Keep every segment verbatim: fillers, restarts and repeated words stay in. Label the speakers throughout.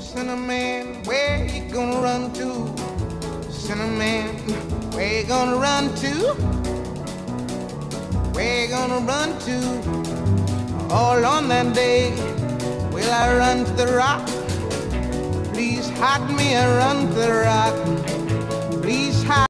Speaker 1: Cinnamon, where you gonna run to? Cinnamon, where you gonna run to? Where you gonna run to? All on that day, will I run to the rock? Please hide me and run to the rock. Please hide.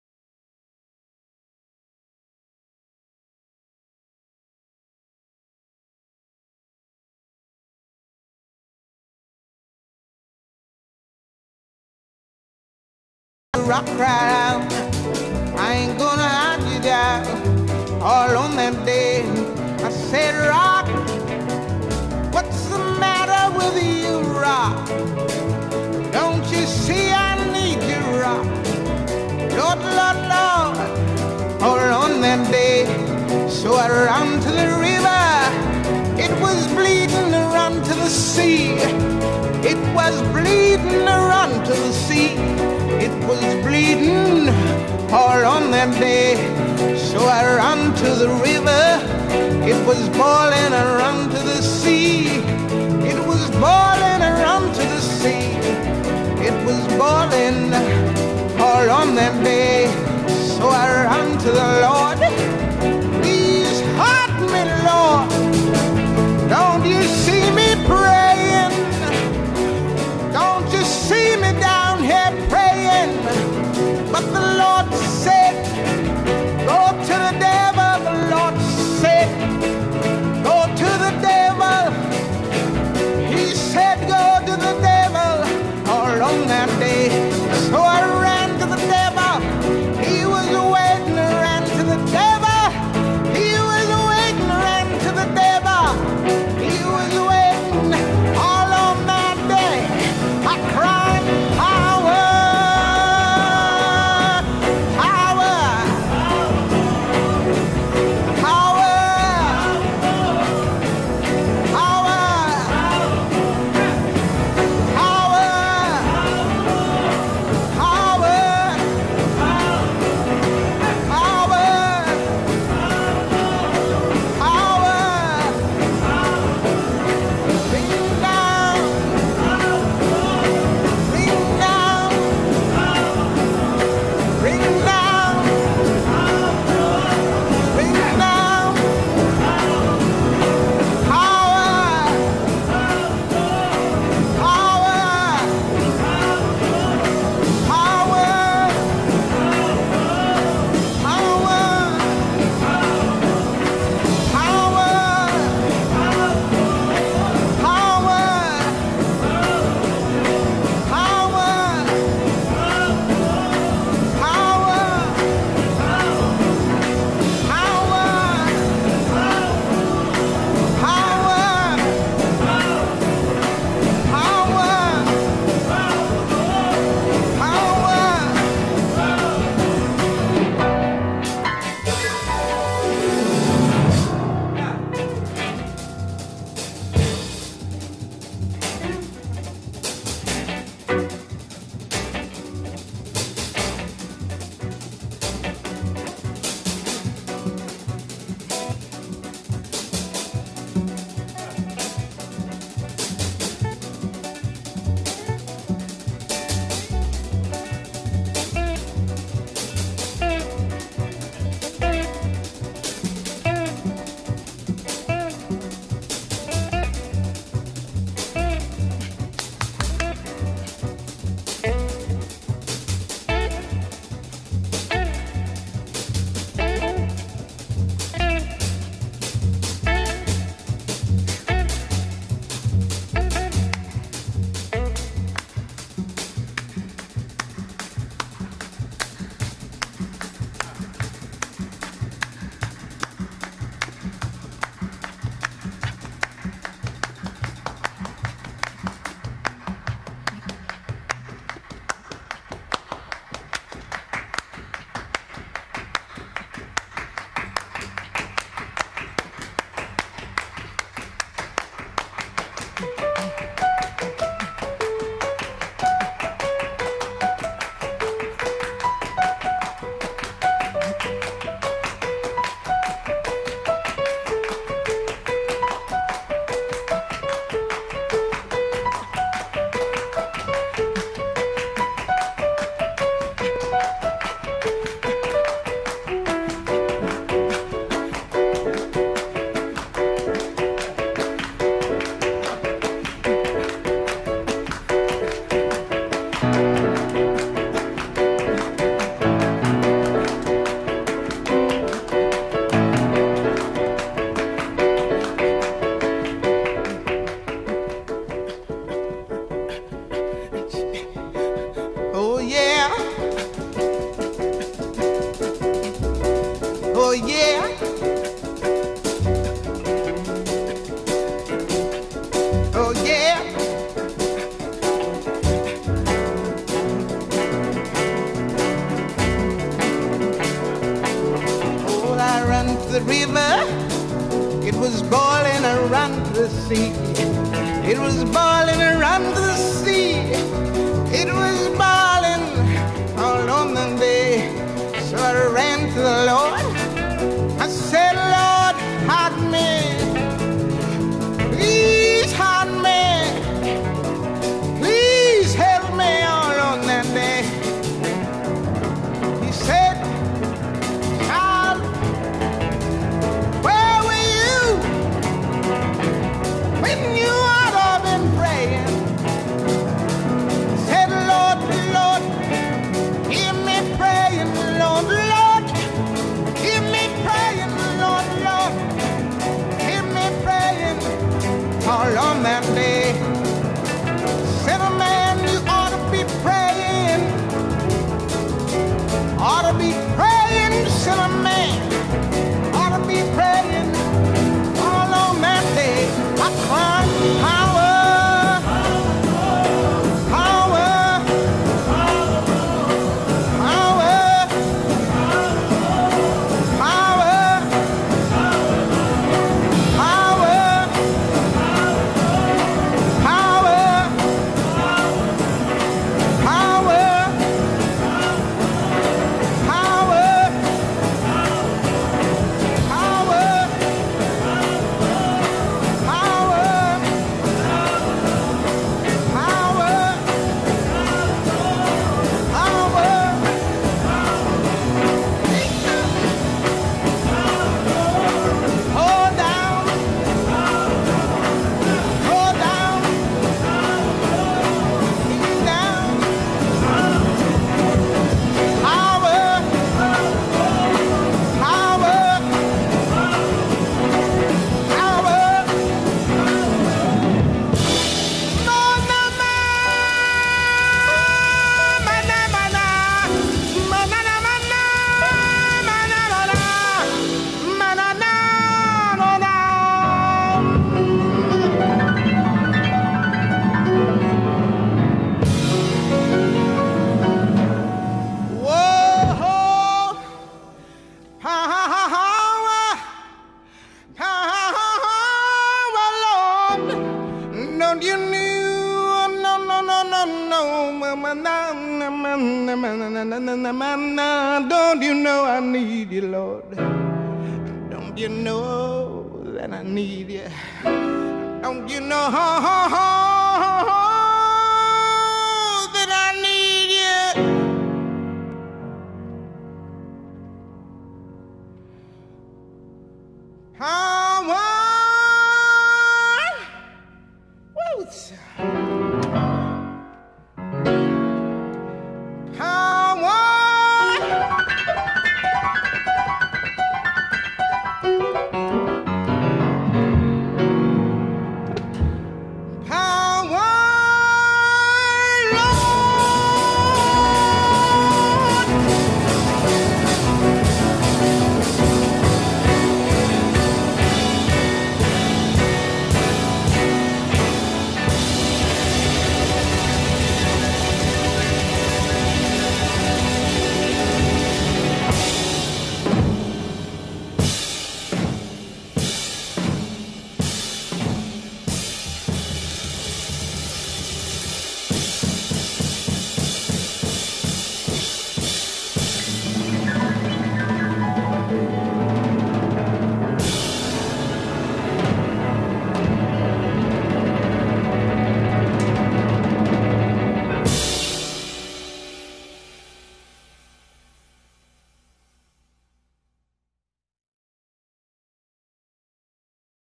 Speaker 1: Rock right out, I ain't gonna hide you down. All on that day, I said, rock, what's the matter with you, rock? Don't you see I need you, rock? Lord, Lord, Lord, all on that day, so I ran to the river. It was bleeding to run to the sea. It was bleeding to run to the sea. It was bleeding all on that day, so I ran to the river. It was boiling, I ran to the sea. It was boiling, I ran to the sea. It was boiling all on that day, so I ran to the Lord. Please hide me, Lord. Don't you see me praying? Don't you see me down here praying? But the Lord said, go to the devil. The Lord said, go to the devil. He said, go to the devil all on that day. So I the river, it was boiling around the sea. It was boiling around the sea. It was boiling all on the day. So I ran to the Lord. I said, Lord, hide me. Please hide me. Please help me all on that day. He said, child, where were you when you ought to have been praying? Said, Lord, Lord, hear me praying, Lord, Lord, hear me praying, Lord, Lord, hear me praying all on that day. Said, a man, you ought to be praying, ought to be praying, said a man, ought to be praying all on that day. I cried, power, power, power, power, power, Don't you know? No, no, no, no, no. Don't you know I need you, Lord? Don't you know that I need you? Don't you know that I need you? Huh?